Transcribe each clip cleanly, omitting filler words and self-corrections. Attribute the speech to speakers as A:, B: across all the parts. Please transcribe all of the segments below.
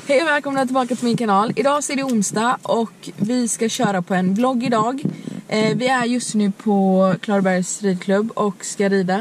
A: Hej och välkomna tillbaka till min kanal. Idag så är det onsdag och vi ska köra på en vlogg idag. Vi är just nu på Klarabergs ridklubb och ska rida.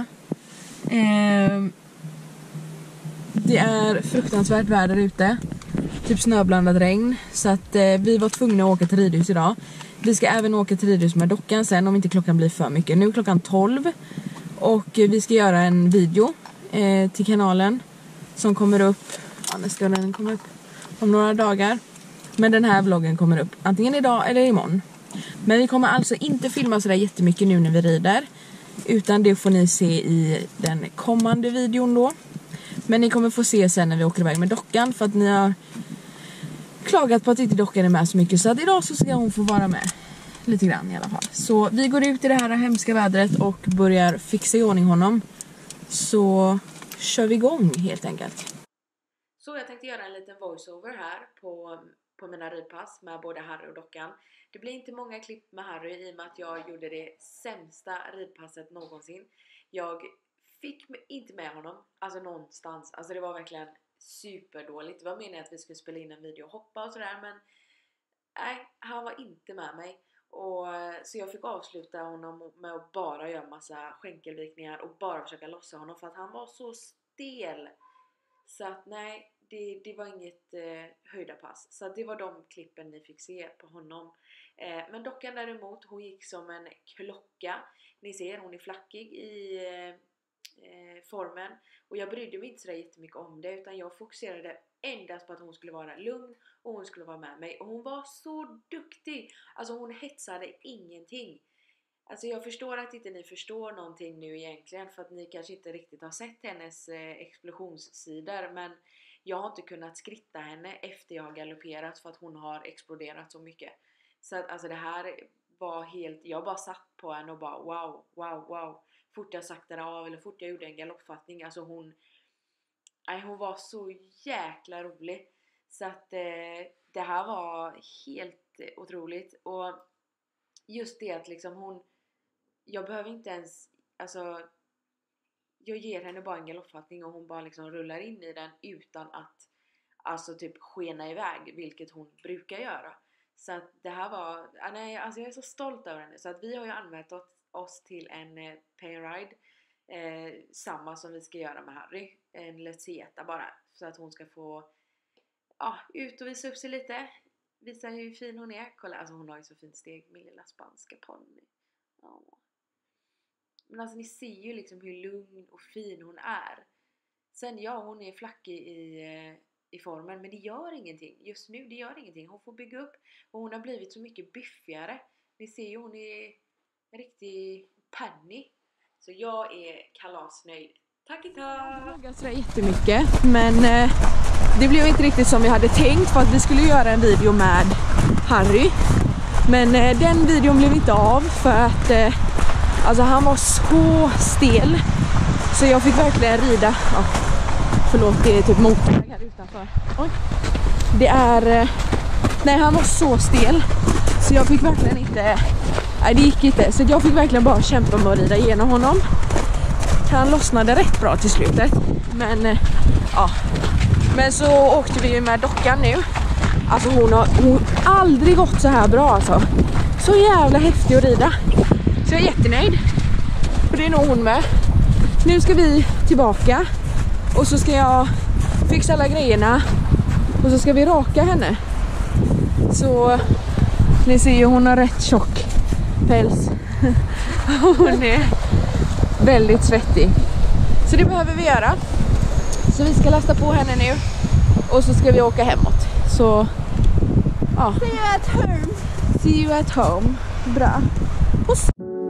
A: Det är fruktansvärt väder ute. Typ snöblandat regn. Så att vi var tvungna att åka till ridhus idag. Vi ska även åka till ridhus med dockan sen om inte klockan blir för mycket. Nu är klockan 12. Och vi ska göra en video till kanalen som kommer upp. Ja, när ska den komma upp? Om några dagar. Men den här vloggen kommer upp antingen idag eller imorgon. Men vi kommer alltså inte filma sådär jättemycket nu när vi rider. Utan det får ni se i den kommande videon då. Men ni kommer få se sen när vi åker iväg med dockan. För att ni har klagat på att inte dockan är med så mycket. Så att idag så ska hon få vara med. Lite grann i alla fall. Så vi går ut i det här hemska vädret och börjar fixa i ordning honom. Så kör vi igång helt enkelt. Så jag tänkte göra en liten voiceover här på mina ridpass med både Harry och dockan. Det blir inte många klipp med Harry i och med att jag gjorde det sämsta ridpasset någonsin. Jag fick inte med honom, alltså någonstans. Alltså det var verkligen superdåligt. Det var meningen att vi skulle spela in en video och hoppa och sådär, men nej, han var inte med mig. Så jag fick avsluta honom med att bara göra massa skänkelvikningar och bara försöka lossa honom för att han var så stel. Så att nej, det var inget höjda pass. Så att det var de klippen ni fick se på honom. Men dockan däremot, hon gick som en klocka. Ni ser, hon är flackig i formen. Och jag brydde mig inte så jättemycket om det. Utan jag fokuserade endast på att hon skulle vara lugn. Och hon skulle vara med mig. Och hon var så duktig. Alltså hon hetsade ingenting. Alltså jag förstår att inte ni förstår någonting nu egentligen. För att ni kanske inte riktigt har sett hennes explosionssidor. Men jag har inte kunnat skritta henne efter jag har galopperat. För att hon har exploderat så mycket. Så att alltså det här var helt... Jag bara satt på henne och bara wow. Fort jag saktade av eller fort jag gjorde en galoppfattning. Alltså hon var så jäkla rolig. Så att det här var helt otroligt. Och just det att liksom jag behöver inte ens, alltså jag ger henne bara en galoppfattning och hon bara liksom rullar in i den utan att alltså typ skena iväg, vilket hon brukar göra. Så att det här var, nej, alltså jag är så stolt över henne. Så att vi har ju använt oss till en pay ride, samma som vi ska göra med Harry, en Lezeta bara, så att hon ska få ut och visa upp sig lite, visa hur fin hon är. Kolla, alltså hon har ju så fint steg, min lilla spanska ponny. Men alltså ni ser ju liksom hur lugn och fin hon är. Sen hon är flackig i formen, men det gör ingenting. Just nu, det gör ingenting. Hon får bygga upp och hon har blivit så mycket biffigare. Ni ser ju, hon är en riktig penny. Så jag är kalasnöjd. Tack! Jag vloggade sådär jättemycket, men det blev inte riktigt som vi hade tänkt för att vi skulle göra en video med Harry. Men den videon blev inte av för att alltså han var så stel. Så jag fick verkligen rida. Förlåt, det är typ motorväg här utanför. Oj. Det är... nej, han var så stel. Så jag fick verkligen inte... nej, det gick inte. Så jag fick verkligen bara kämpa med att rida igenom honom. Han lossnade rätt bra till slutet. Men Men så åkte vi ju med dockan nu. Alltså hon har aldrig gått så här bra alltså. Så jävla häftig att rida. Så jag är jättenöjd. Och det är nog hon med. Nu ska vi tillbaka. Och så ska jag fixa alla grejerna. Och så ska vi raka henne. Så ni ser ju, hon har rätt tjock päls. Hon är väldigt svettig. Så det behöver vi göra. Så vi ska lasta på henne nu. Och så ska vi åka hemåt. Så see you at home. See you at home. Bra. Puss.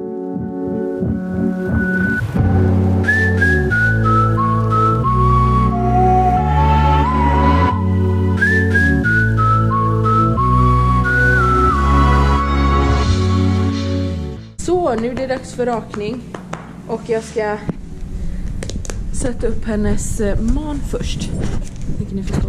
A: Så nu är det dags för rakning. Och jag ska sätta upp hennes man först. Tänker ni förstå?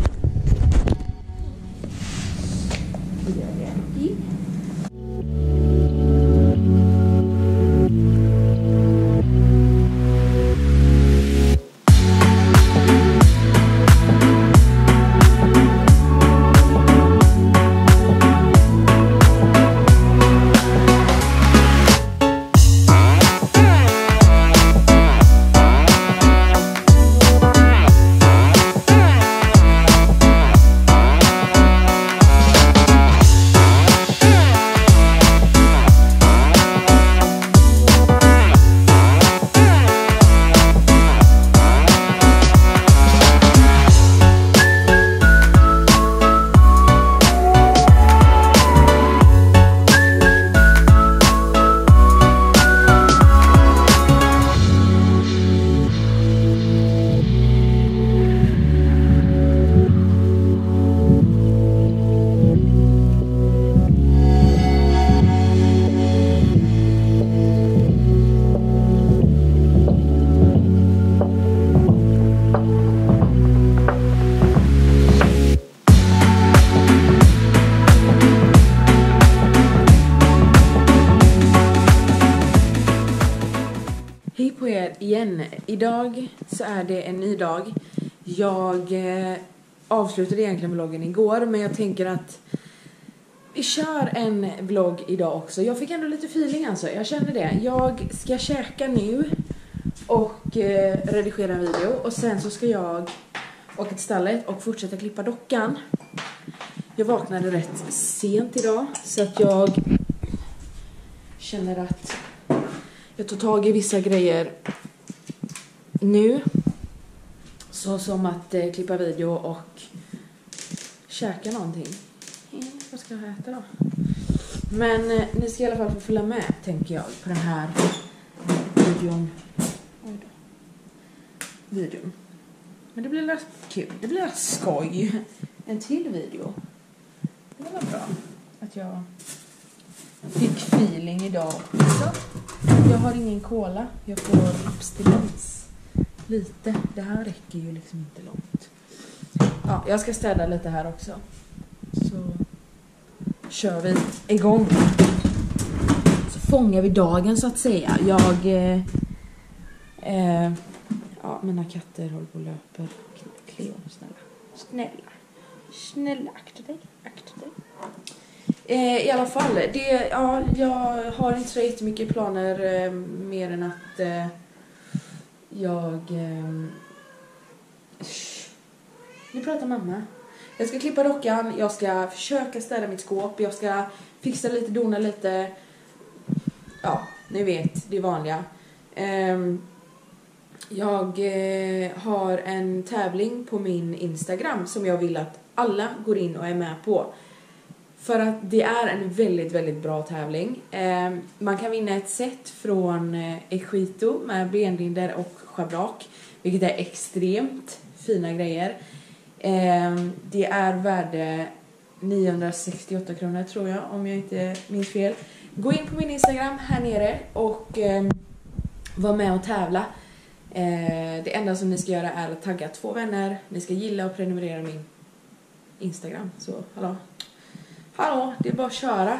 A: igen. Idag så är det en ny dag. Jag avslutade egentligen vloggen igår, men jag tänker att vi kör en vlogg idag också. Jag fick ändå lite feeling alltså, jag kände det. Jag ska käka nu och redigera en video. Och sen så ska jag åka till stallet och fortsätta klippa dockan. Jag vaknade rätt sent idag, så att jag känner att jag tar tag i vissa grejer nu. Så som att klippa video och käka någonting. Vad ska jag äta då? Men ni ska i alla fall få följa med, tänker jag, på den här videon. Men det blir rätt kul. Det blir rätt skoj. En till video. Det var bra att jag fick feeling idag också. Jag har ingen cola. Jag får abstinens. Lite. Det här räcker ju liksom inte långt. Ja, jag ska städa lite här också. Så kör vi igång. Så fångar vi dagen så att säga. Ja, mina katter håller på och löper. Cleo, snälla, akta dig. I alla fall, jag har inte så jättemycket planer mer än att nu pratar mamma. Jag ska klippa dockan, jag ska försöka städa mitt skåp, jag ska fixa lite, dona lite. Ja, ni vet, det vanliga. Jag har en tävling på min Instagram som jag vill att alla går in och är med på. För att det är en väldigt, väldigt bra tävling. Man kan vinna ett set från Equito med benlinder och schabrak, vilket är extremt fina grejer. Det är värde 968 kronor tror jag, om jag inte minns fel. Gå in på min Instagram här nere och var med och tävla. Det enda som ni ska göra är att tagga 2 vänner. Ni ska gilla och prenumerera min Instagram. Så hallå, det är bara att köra.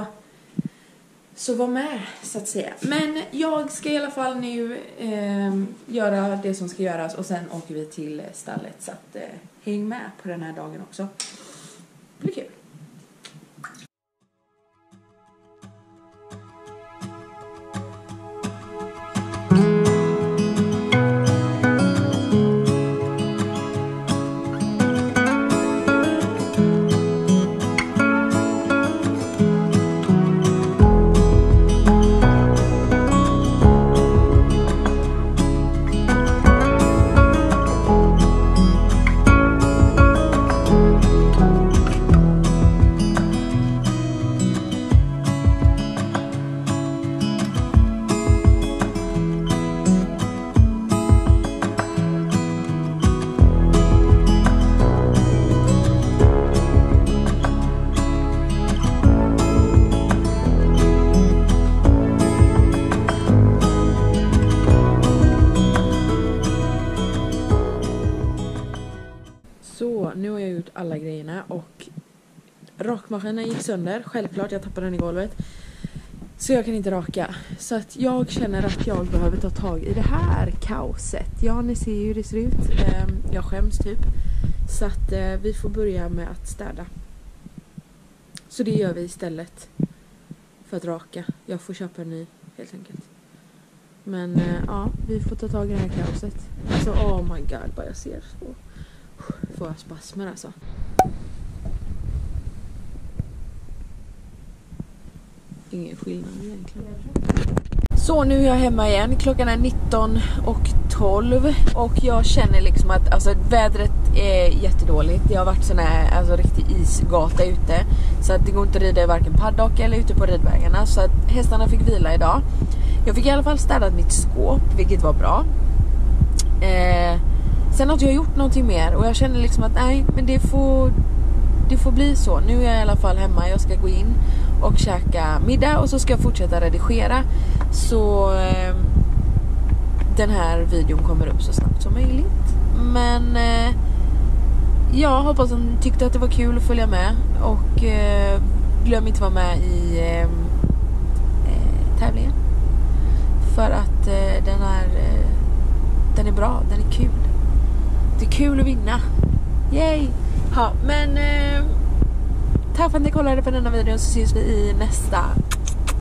A: Så var med, så att säga. Men jag ska i alla fall nu göra det som ska göras. Och sen åker vi till stallet. Så att häng med på den här dagen också. Det blir kul. Så, nu har jag gjort alla grejerna och rakmaskinen gick sönder. Självklart, jag tappade den i golvet. Så jag kan inte raka. Så att jag känner att jag behöver ta tag i det här kaoset. Ja, ni ser ju hur det ser ut. Jag skäms typ. Så att vi får börja med att städa. Så det gör vi istället för att raka. Jag får köpa en ny helt enkelt. Men ja, vi får ta tag i det här kaoset. Alltså, oh my god, vad jag ser så. Får jag spasmer alltså. Ingen skillnad egentligen. Så nu är jag hemma igen. Klockan är 19:12 och jag känner liksom att alltså, vädret är jättedåligt. Det har varit sån här alltså, riktig isgata ute. Så att det går inte att rida i varken paddock eller ute på ridvägarna. Så att hästarna fick vila idag. Jag fick i alla fall städat mitt skåp, vilket var bra. Sen har jag gjort någonting mer och jag känner liksom att nej, men det får bli så. Nu är jag i alla fall hemma. Jag ska gå in och käka middag och så ska jag fortsätta redigera. Så den här videon kommer upp så snabbt som möjligt. Men jag hoppas att ni tyckte att det var kul att följa med. Och glöm inte vara med i tävlingen. För att den här
B: den är bra, den är kul. Det är kul att vinna. Yay! Ja, men tack för att ni kollade på denna videon, så syns vi i nästa.